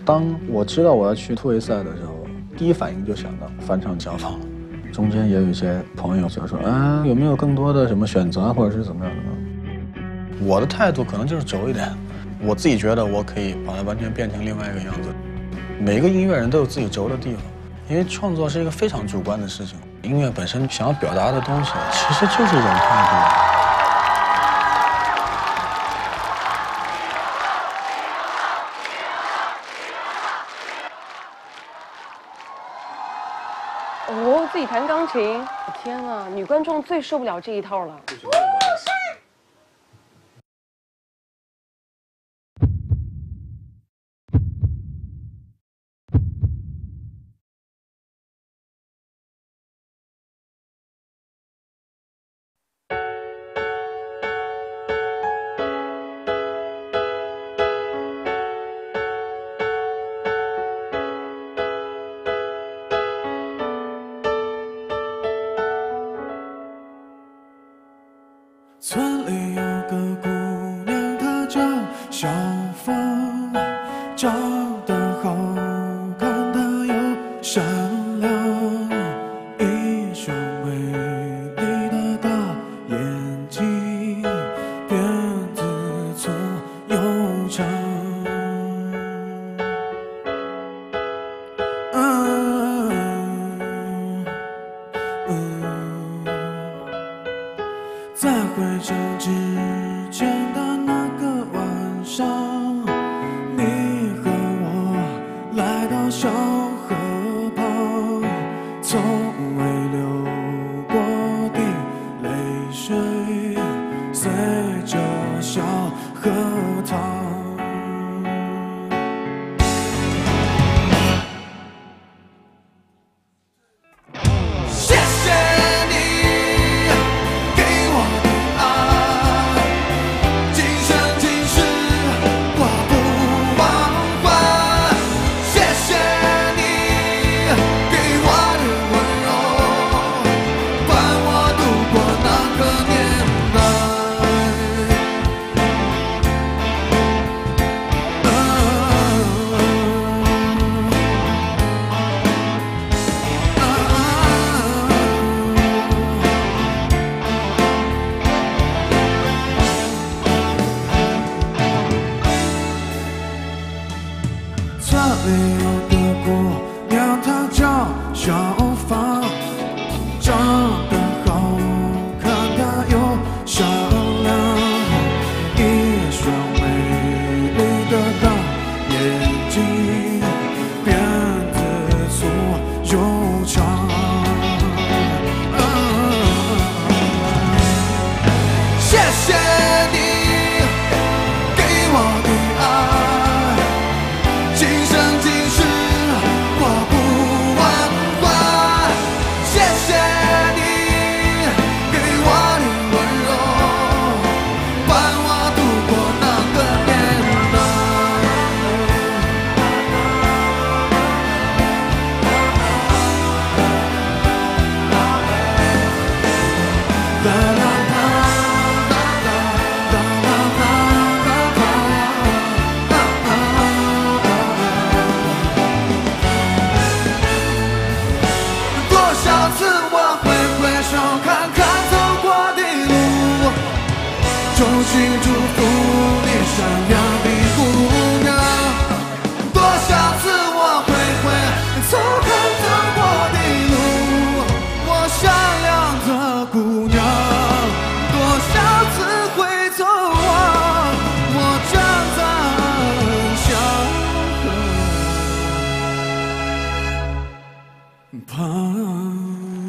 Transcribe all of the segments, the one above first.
当我知道我要去突围赛的时候，第一反应就想到翻唱小芳。中间也有一些朋友就说啊，有没有更多的什么选择或者是怎么样的？我的态度可能就是轴一点，我自己觉得我可以把它完全变成另外一个样子。每一个音乐人都有自己轴的地方，因为创作是一个非常主观的事情。音乐本身想要表达的东西，其实就是一种态度。 哦，自己弹钢琴，天哪！女观众最受不了这一套了。 村里有个姑娘，她叫小芳，长得好看，她又善良，一双美丽的大眼睛，辫子粗又长。在回城之前的那个晚上，你和我来到小河旁，从未流过的泪水随着小河淌。村里有个姑娘，她叫小芳，长得好看，她又善良，一双美丽的大眼睛，辫子粗又长。谢谢你给我的爱，今生今世过不完还。谢谢你给我的温柔，伴我度过那个年代。啦啦衷心祝福你善良的姑娘，多少次我会走看走过的路，我善良的姑娘，多少次会走完，我站在小河旁。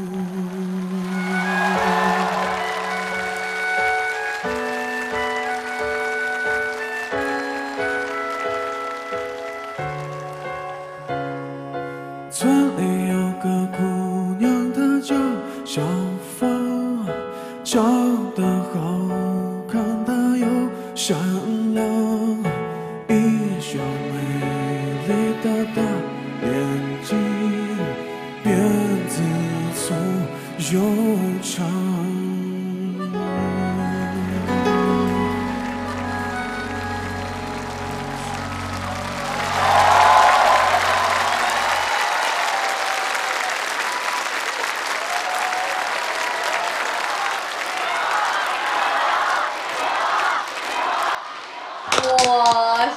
村里有个姑娘，她叫小芳，长得好看，她又善良，一双美丽的大眼睛，辫子粗又长。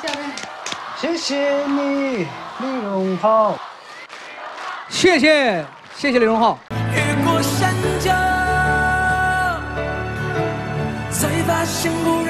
下面。 谢谢你，李荣浩。 谢谢李荣浩。 越过山丘，才发现不